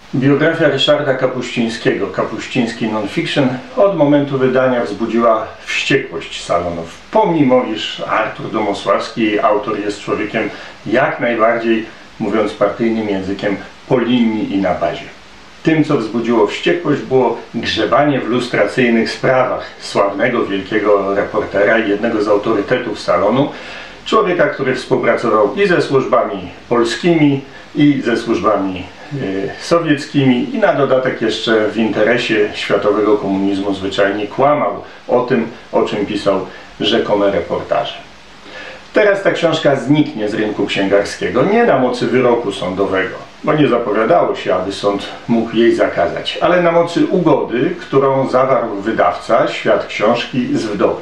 Biografia Ryszarda Kapuścińskiego, Kapuściński Non-Fiction, od momentu wydania wzbudziła wściekłość salonów. Pomimo iż Artur Domosławski, autor, jest człowiekiem jak najbardziej, mówiąc partyjnym językiem, po linii i na bazie. Tym, co wzbudziło wściekłość, było grzebanie w lustracyjnych sprawach sławnego, wielkiego reportera i jednego z autorytetów salonu, człowieka, który współpracował i ze służbami polskimi, i ze służbami sowieckimi, i na dodatek jeszcze w interesie światowego komunizmu zwyczajnie kłamał o tym, o czym pisał rzekome reportaże. Teraz ta książka zniknie z rynku księgarskiego, nie na mocy wyroku sądowego, bo nie zapowiadało się, aby sąd mógł jej zakazać, ale na mocy ugody, którą zawarł wydawca, Świat Książki, z wdową.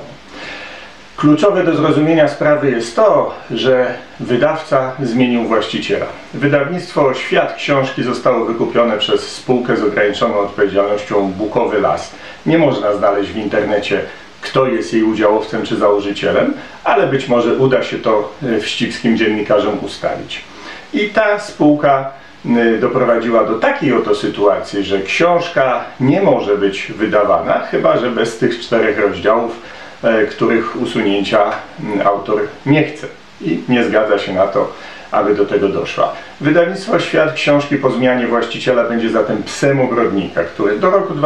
Kluczowe do zrozumienia sprawy jest to, że wydawca zmienił właściciela. Wydawnictwo Świat Książki zostało wykupione przez spółkę z ograniczoną odpowiedzialnością Bukowy Las. Nie można znaleźć w internecie, kto jest jej udziałowcem czy założycielem, ale być może uda się to wścibskim dziennikarzom ustalić. I ta spółka doprowadziła do takiej oto sytuacji, że książka nie może być wydawana, chyba że bez tych 4 rozdziałów, których usunięcia autor nie chce i nie zgadza się na to, aby do tego doszła. Wydawnictwo Świat Książki po zmianie właściciela będzie zatem psem ogrodnika, który do roku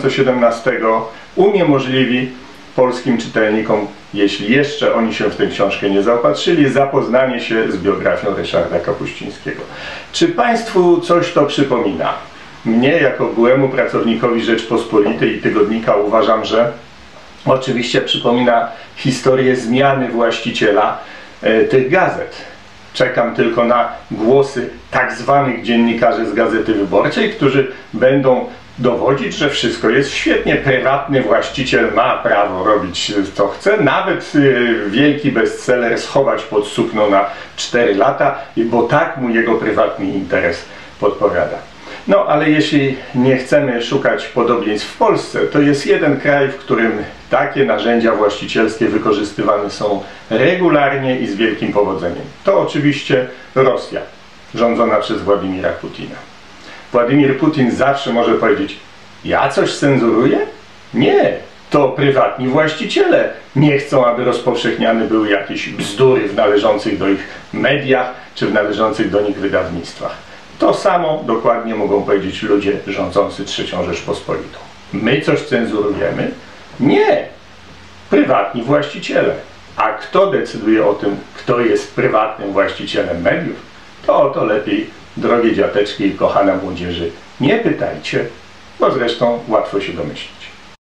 2017 uniemożliwi polskim czytelnikom, jeśli jeszcze oni się w tę książkę nie zaopatrzyli, zapoznanie się z biografią Ryszarda Kapuścińskiego. Czy Państwu coś to przypomina? Mnie, jako byłemu pracownikowi Rzeczpospolitej i tygodnika, uważam, że oczywiście przypomina historię zmiany właściciela tych gazet. Czekam tylko na głosy tak zwanych dziennikarzy z Gazety Wyborczej, którzy będą dowodzić, że wszystko jest świetnie, prywatny właściciel ma prawo robić co chce, nawet wielki bestseller schować pod sukno na 4 lata, bo tak mu jego prywatny interes podpowiada. No, ale jeśli nie chcemy szukać podobieństw w Polsce, to jest jeden kraj, w którym takie narzędzia właścicielskie wykorzystywane są regularnie i z wielkim powodzeniem. To oczywiście Rosja, rządzona przez Władimira Putina. Władimir Putin zawsze może powiedzieć: ja coś cenzuruję? Nie, to prywatni właściciele nie chcą, aby rozpowszechniane były jakieś bzdury w należących do ich mediach, czy w należących do nich wydawnictwach. To samo dokładnie mogą powiedzieć ludzie rządzący III Rzeczpospolitą. My coś cenzurujemy? Nie! Prywatni właściciele. A kto decyduje o tym, kto jest prywatnym właścicielem mediów? To o to lepiej, drogie dziateczki i kochana młodzieży, nie pytajcie, bo zresztą łatwo się domyślić.